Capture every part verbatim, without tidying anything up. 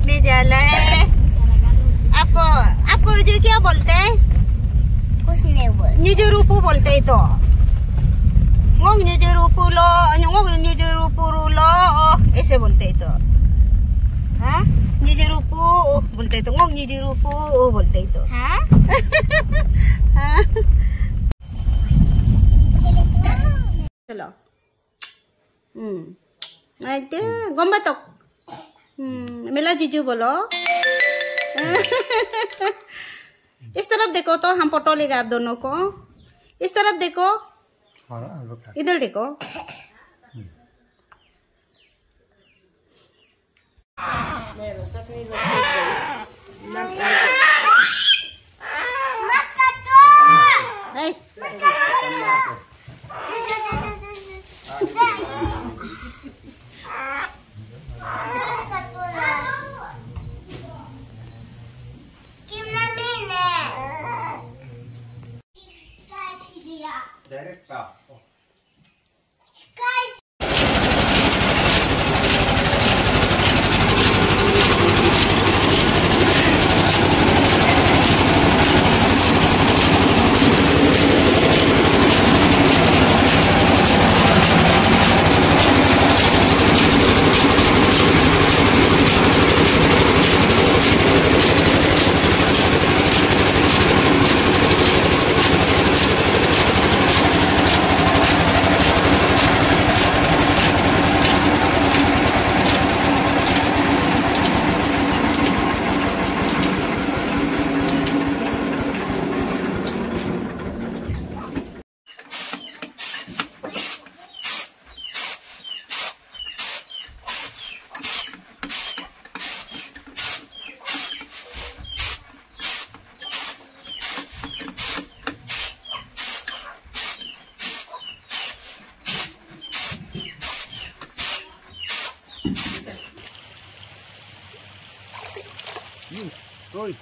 देखने जाला है। आपको आपको जो क्या बोलते हैं? कुछ नहीं बोल। निजुरुपु बोलते हैं तो। ngong निजुरुपु लो, ngong निजुरुपु लो, ऐसे बोलते हैं तो। हाँ? निजुरुपु बोलते हैं तो, ngong निजुरुपु बोलते हैं तो। हाँ? हाँ? चलो। हम्म। आइते गम्बातक। हम्म। मेला जीजू बोलो। इस तरफ देखो तो हम फोटो लेगा आप दोनों को। इस तरफ देखो। इधर देखो। Rồi.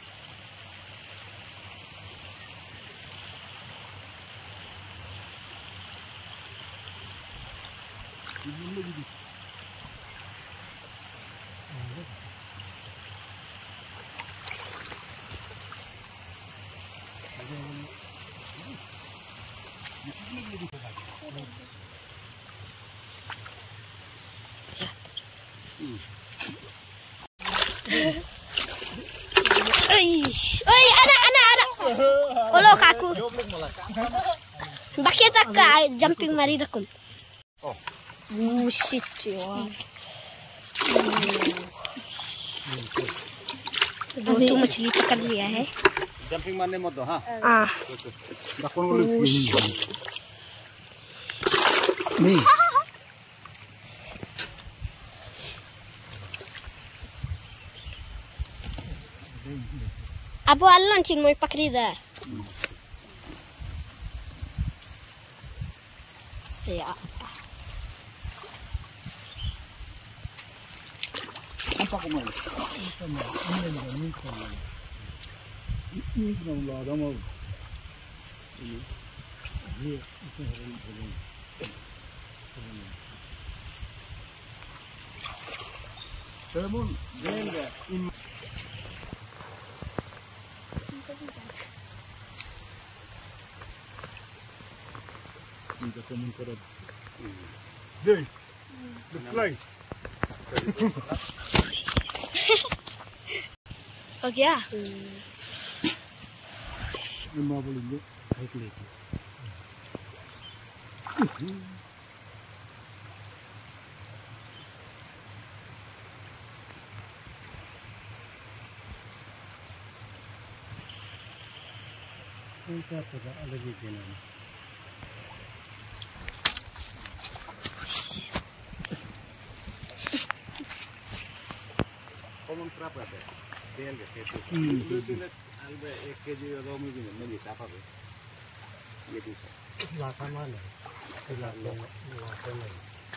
Oi, anak, anak, anak. Olo kaku. Bakit ka jumping mari rakun. Oh. Bullshit ya. दो तो मछली पकड़ लिया है। जंपिंग मारने मत दो, हाँ। हाँ। नहीं। Abu alon cin mau pakrida. Ya. Apa kemana? Ini ini ini ini kalau ada mau ini ini itu hari ini. Temun, genda in. Kita komen kerap. Deh, the fly. हो गया मैं बोलूँगा एक लेके क्या पता अलग ही देना है कौन प्राप्त है तेल के तेल अलबे एक केजी दो में भी नहीं चापा पे ये दूसरा लाखा माल है लाखा लाखा नहीं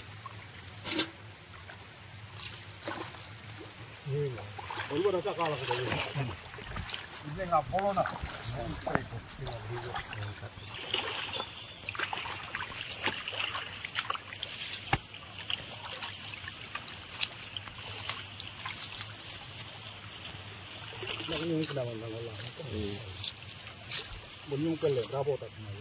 ये ला और वो रचा काला का ये इसने का बोलो ना ini kenapa nggak lah? Belum kelar, rapot tak mahu.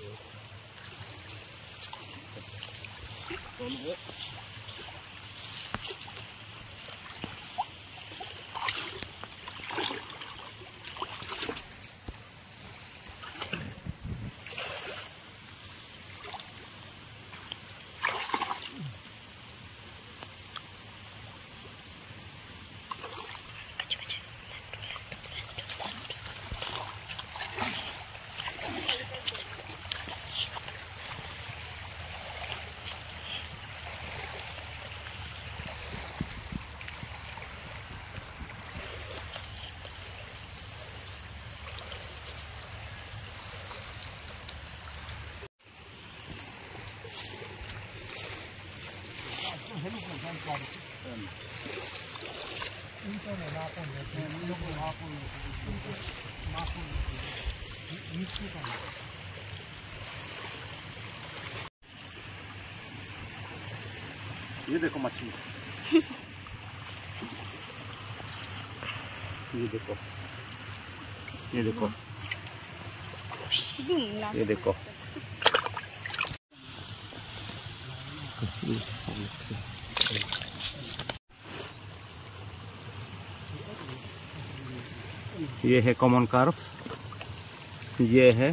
ये देखो मछली ये देखो ये देखो ये देखो ये है कॉमन कार्प, ये है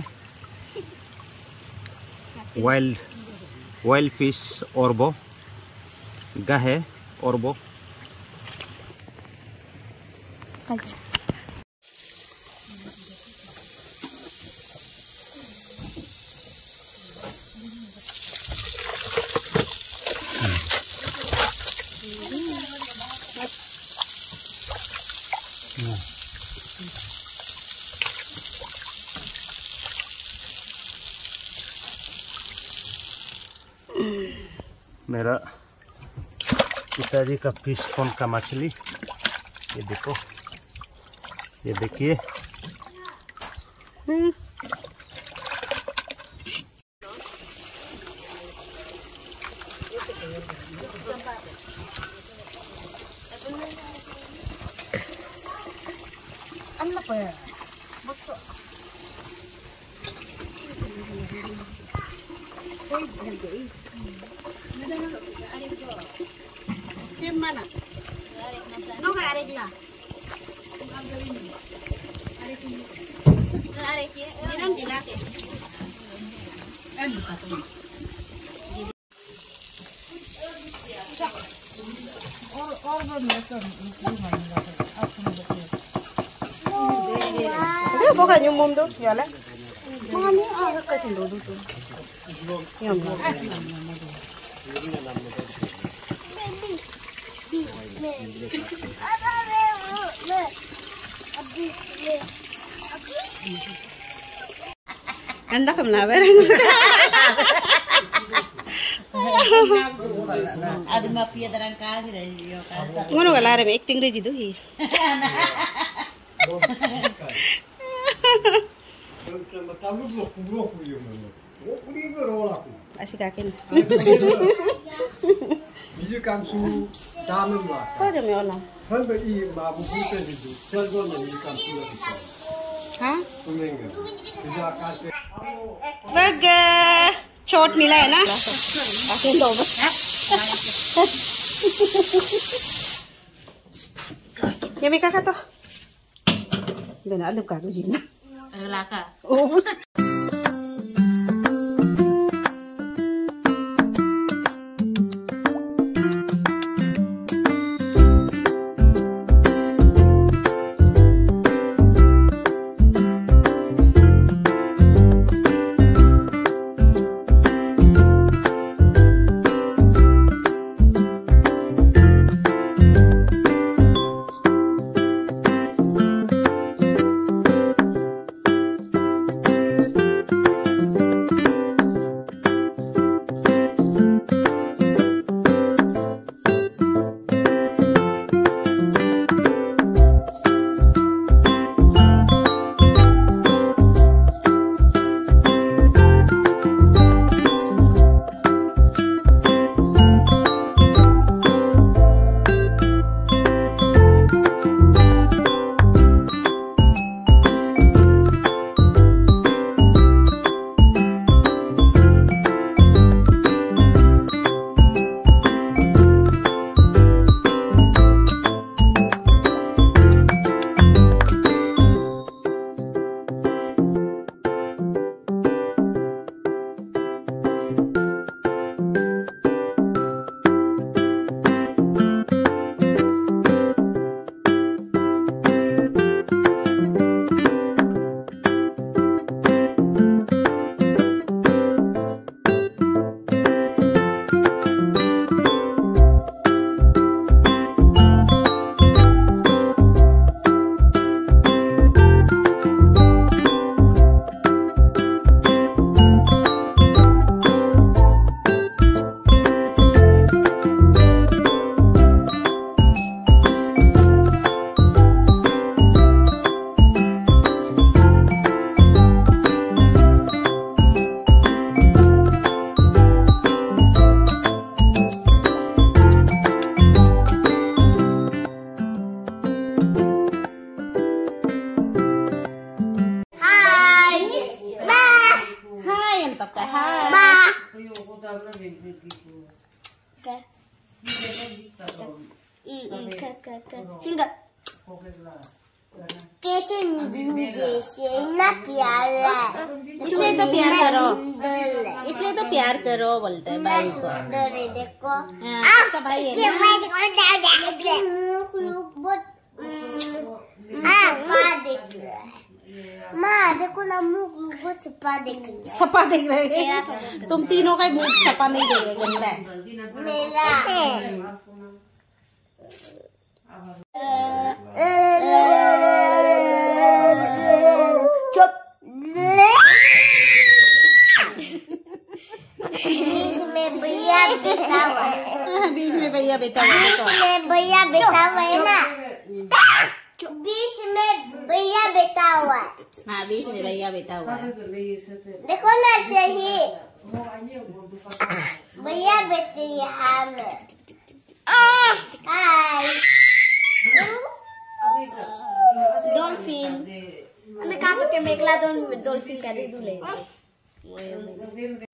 वाइल्ड वाइल्ड फिश ऑर्बो, गाहे ऑर्बो। मेरा पिताजी का फिश पॉन्ड का मछली, ये देखो, ये देखिए। Mana? No nggak arigla. Jangan dilatih. Bukan nyumum tuh, ya lah. Mana ah kecil dulu tuh. Yang anda kemana bareng? Ada mafia terang kali dari yo kan. Ngono gak lare acting reji tuh hi. Asik akin. Ini kan su dalam lah. Kau ada meola? Hal ini mabu kita itu. Selgon ini kan su itu. Hah? Tumenga. Tidak kate. Baga. Chot मिला है ना? आके लो बस. ये भी क्या खातो? बेना अलग का कुछ ना. Laka. Oh. ba hingga कैसे निगलू जैसे इतना प्यार है इसलिए तो प्यार करो इसलिए तो प्यार करो बोलते हैं भाई को सुंदर है देखो आपका भाई है ना लेकिन मुख लुक बहुत हाँ माँ देख रहा है माँ देखो ना मुख लुक बहुत सपा देख रही है सपा देख रहे हैं तुम तीनों का मुंह सपा नहीं देख रहे गंदा है मेरा चुप बीच में भैया बैठा हुआ है बीच में भैया बैठा हुआ है बीच में भैया बैठा हुआ है ना बीच में भैया बैठा हुआ है हाँ बीच में भैया बैठा हुआ है देखो ना सही भैया बैठे यहाँ में हाय डॉल्फिन मैं कहा तो के मेघला डॉल्फिन का दे दूले